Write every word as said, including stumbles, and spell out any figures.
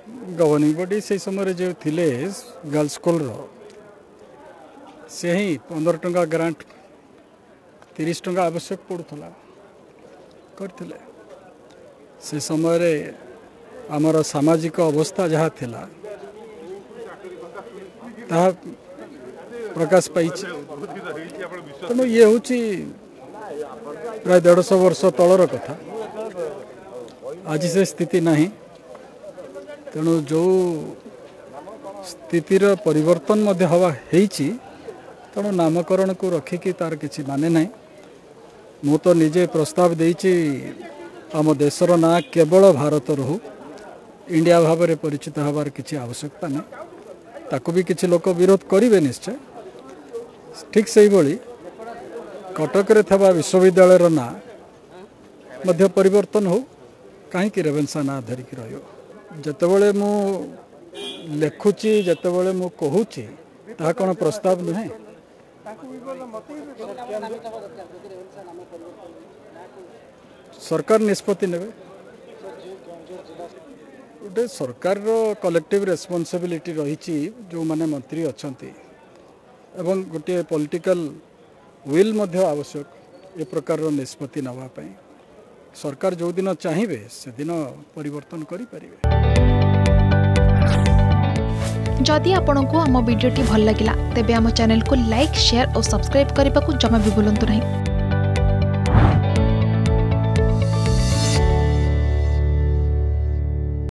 Governing body से समय जो थिले गर्ल्स स्कूल रो से ही पंद्रह टंका ग्रांट तीस टंका आवश्यक पड़ूला करथिले से समय रे आमर सामाजिक अवस्था जहाँ थिला ताहा प्रकाश पाई तेणु ये हूँ प्राय देढ़श वर्ष तलर कथा आज से स्थिति नहीं तेणु जो स्थितिर परिवर्तन मध्य हवा हेची तेणु नामकरण को रखिकी तार किसी माने नहीं मु तो निजे प्रस्ताव देइछि आम देशर ना केवल भारत रहू इंडिया भाव में परिचित हबार किसी आवश्यकता नहीं ताकू भी किसी लोक विरोध करेंगे निश्चय ठीक से ही कटक रे थबा विश्वविद्यालय ना मध्य परिवर्तन हो कहीं रेवेन्सा ना धरिक रहियो जतबेले मु लेखुची जतबेले मु कहूची ता कोन प्रस्ताव नुहे सरकार निष्पत्ति नेबे गोटे सरकार रो कलेक्टिव रेस्पॉन्सिबिलिटी रही जो माने मंत्री अछंती एवं गोटे पॉलिटिकल विल मध्य आवश्यक ए प्रकार रो निष्पत्ति नवा पई सरकार जो दिन चाहिए से दिन परिवर्तन करि परिबे। जदि आपंक आम भिडी भल लगा तेब आम चैनल को लाइक शेयर और सब्सक्राइब करने को जमा भी भूलु नहीं।